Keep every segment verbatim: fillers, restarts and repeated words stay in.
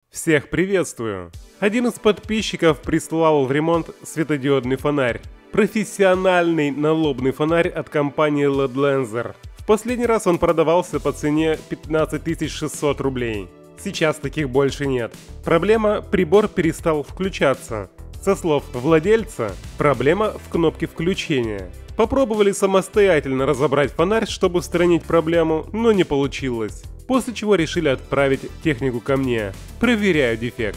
Всех приветствую! Один из подписчиков прислал в ремонт светодиодный фонарь. Профессиональный налобный фонарь от компании эл и ди Lenser. В последний раз он продавался по цене пятнадцать тысяч шестьсот рублей. Сейчас таких больше нет. Проблема – прибор перестал включаться. Со слов владельца, проблема в кнопке включения. Попробовали самостоятельно разобрать фонарь, чтобы устранить проблему, но не получилось. После чего решили отправить технику ко мне. Проверяю дефект.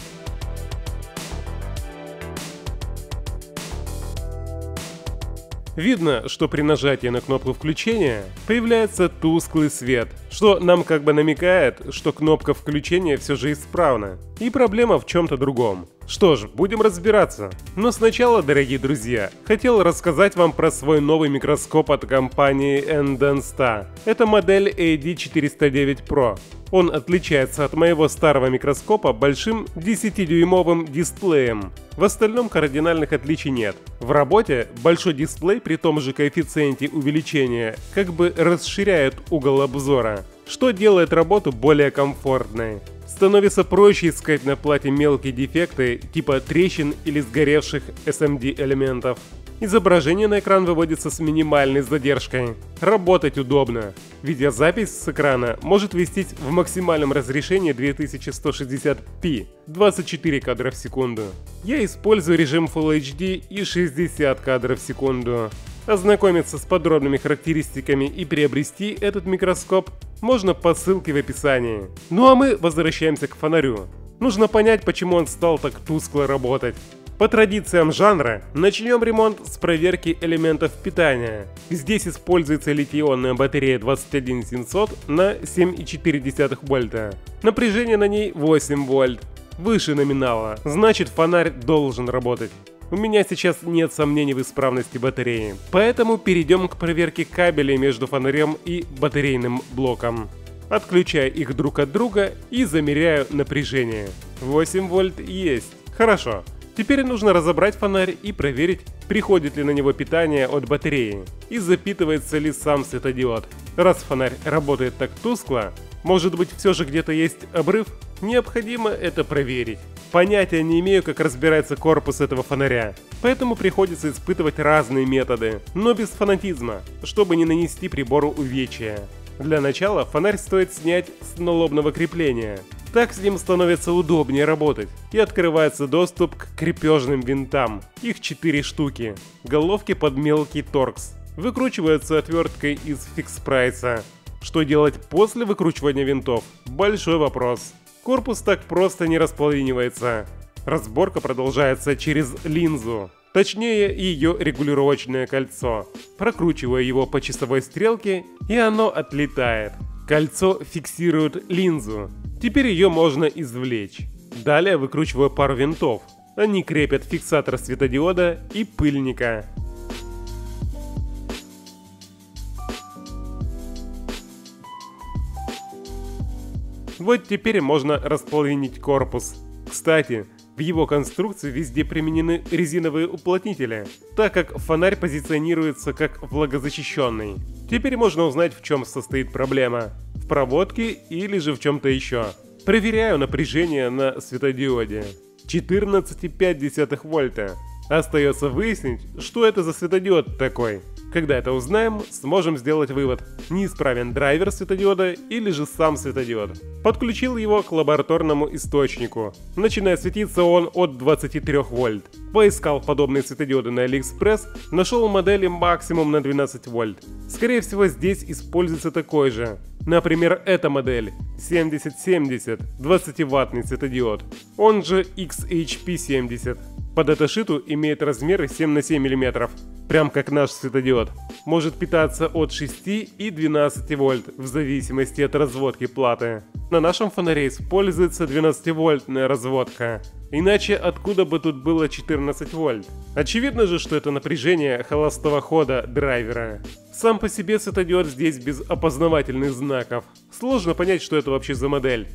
Видно, что при нажатии на кнопку включения появляется тусклый свет, что нам как бы намекает, что кнопка включения все же исправна, и проблема в чем-то другом. Что ж, будем разбираться. Но сначала, дорогие друзья, хотел рассказать вам про свой новый микроскоп от компании Endensta. Это модель эй ди четыреста девять про. Он отличается от моего старого микроскопа большим десятидюймовым дисплеем. В остальном кардинальных отличий нет. В работе большой дисплей при том же коэффициенте увеличения как бы расширяет угол обзора, что делает работу более комфортной. Становится проще искать на плате мелкие дефекты типа трещин или сгоревших эс эм ди элементов. Изображение на экран выводится с минимальной задержкой. Работать удобно. Видеозапись с экрана может вестись в максимальном разрешении две тысячи сто шестьдесят пи, двадцать четыре кадра в секунду. Я использую режим Full эйч ди и шестьдесят кадров в секунду. Ознакомиться с подробными характеристиками и приобрести этот микроскоп можно по ссылке в описании. Ну а мы возвращаемся к фонарю. Нужно понять, почему он стал так тускло работать. По традициям жанра, начнем ремонт с проверки элементов питания. Здесь используется литий-ионная батарея двадцать один семьсот на семь и четыре десятых вольта. Напряжение на ней восемь вольт. Выше номинала, значит фонарь должен работать. У меня сейчас нет сомнений в исправности батареи, поэтому перейдем к проверке кабелей между фонарем и батарейным блоком. Отключаю их друг от друга и замеряю напряжение. восемь вольт есть. Хорошо. Теперь нужно разобрать фонарь и проверить, приходит ли на него питание от батареи и запитывается ли сам светодиод. Раз фонарь работает так тускло, может быть все же где-то есть обрыв? Необходимо это проверить. Понятия не имею, как разбирается корпус этого фонаря, поэтому приходится испытывать разные методы, но без фанатизма, чтобы не нанести прибору увечья. Для начала фонарь стоит снять с налобного крепления. Так с ним становится удобнее работать, и открывается доступ к крепежным винтам. Их четыре штуки. Головки под мелкий торкс. Выкручиваются отверткой из фикс-прайса. Что делать после выкручивания винтов? Большой вопрос. Корпус так просто не располовинивается. Разборка продолжается через линзу. Точнее, ее регулировочное кольцо. Прокручиваю его по часовой стрелке, и оно отлетает. Кольцо фиксирует линзу. Теперь ее можно извлечь. Далее выкручиваю пару винтов. Они крепят фиксатор светодиода и пыльника. Вот теперь можно располовинить корпус. Кстати, в его конструкции везде применены резиновые уплотнители, так как фонарь позиционируется как влагозащищенный. Теперь можно узнать, в чем состоит проблема. В проводке или же в чем-то еще. Проверяю напряжение на светодиоде. четырнадцать и пять десятых вольта. Остается выяснить, что это за светодиод такой. Когда это узнаем, сможем сделать вывод, неисправен драйвер светодиода или же сам светодиод. Подключил его к лабораторному источнику. Начинает светиться он от двадцати трёх вольт. Поискал подобные светодиоды на Алиэкспресс, нашел модели максимум на двенадцать вольт. Скорее всего, здесь используется такой же. Например, эта модель семьдесят семьдесят, двадцативаттный светодиод, он же икс эйч пи семьдесят. По даташиту имеет размеры семь на семь миллиметров, прям как наш светодиод. Может питаться от шести и двенадцати вольт, в зависимости от разводки платы. На нашем фонаре используется двенадцативольтная разводка. Иначе откуда бы тут было четырнадцать вольт? Очевидно же, что это напряжение холостого хода драйвера. Сам по себе светодиод здесь без опознавательных знаков. Сложно понять, что это вообще за модель.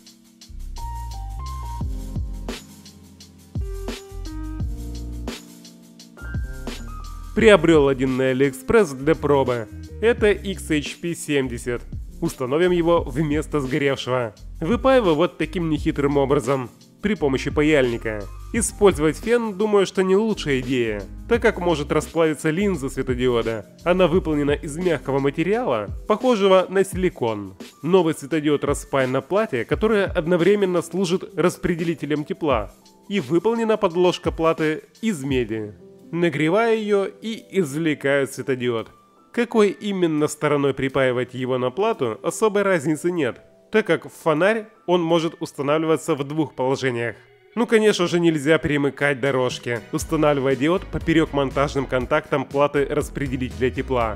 Приобрел один на Алиэкспресс для пробы. Это икс эйч пи семьдесят. Установим его вместо сгоревшего. Выпаиваю вот таким нехитрым образом, при помощи паяльника. Использовать фен, думаю, что не лучшая идея, так как может расплавиться линза светодиода. Она выполнена из мягкого материала, похожего на силикон. Новый светодиод распаян на плате, которая одновременно служит распределителем тепла, и выполнена подложка платы из меди. Нагреваю ее и извлекаю светодиод. Какой именно стороной припаивать его на плату, особой разницы нет, так как в фонарь он может устанавливаться в двух положениях. Ну, конечно же, нельзя перемыкать дорожки, устанавливая диод поперек монтажным контактам платы распределителя тепла.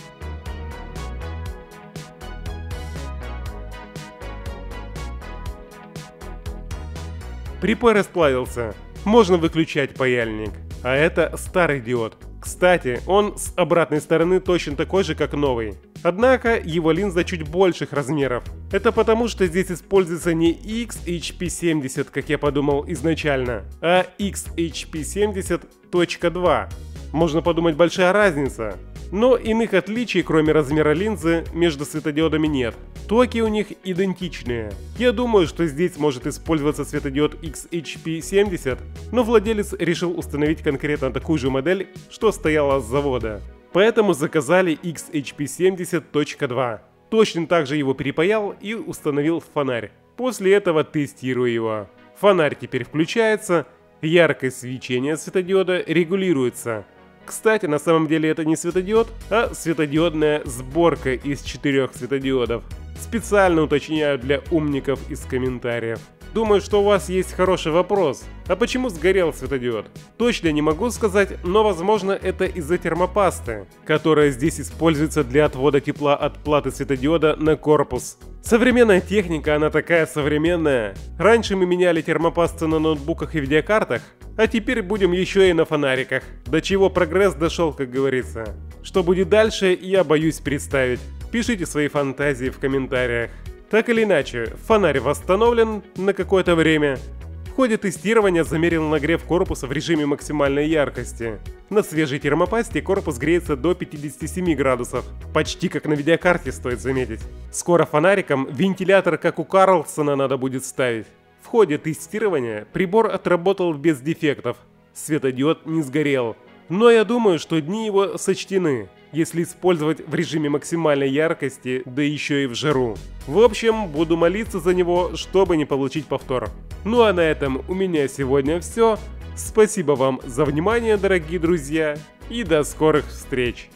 Припой расплавился, можно выключать паяльник. А это старый диод. Кстати, он с обратной стороны точно такой же, как новый. Однако его линза чуть больших размеров. Это потому, что здесь используется не икс эйч пи семьдесят, как я подумал изначально, а икс эйч пи семьдесят точка два. Можно подумать, большая разница. Но иных отличий, кроме размера линзы, между светодиодами нет. Токи у них идентичные. Я думаю, что здесь может использоваться светодиод икс эйч пи семьдесят, но владелец решил установить конкретно такую же модель, что стояла с завода. Поэтому заказали икс эйч пи семьдесят точка два. Точно так же его перепаял и установил в фонарь. После этого тестирую его. Фонарь теперь включается, яркость свечения светодиода регулируется. Кстати, на самом деле это не светодиод, а светодиодная сборка из четырех светодиодов. Специально уточняю для умников из комментариев. Думаю, что у вас есть хороший вопрос. А почему сгорел светодиод? Точно не могу сказать, но возможно это из-за термопасты, которая здесь используется для отвода тепла от платы светодиода на корпус. Современная техника, она такая современная. Раньше мы меняли термопасты на ноутбуках и видеокартах, а теперь будем еще и на фонариках. До чего прогресс дошел, как говорится. Что будет дальше, я боюсь представить. Пишите свои фантазии в комментариях. Так или иначе, фонарь восстановлен на какое-то время. В ходе тестирования замерил нагрев корпуса в режиме максимальной яркости. На свежей термопасте корпус греется до пятидесяти семи градусов. Почти как на видеокарте, стоит заметить. Скоро фонариком вентилятор, как у Карлсона, надо будет ставить. В ходе тестирования прибор отработал без дефектов. Светодиод не сгорел. Но я думаю, что дни его сочтены, если использовать в режиме максимальной яркости, да еще и в жару. В общем, буду молиться за него, чтобы не получить повтор. Ну а на этом у меня сегодня все. Спасибо вам за внимание, дорогие друзья, и до скорых встреч!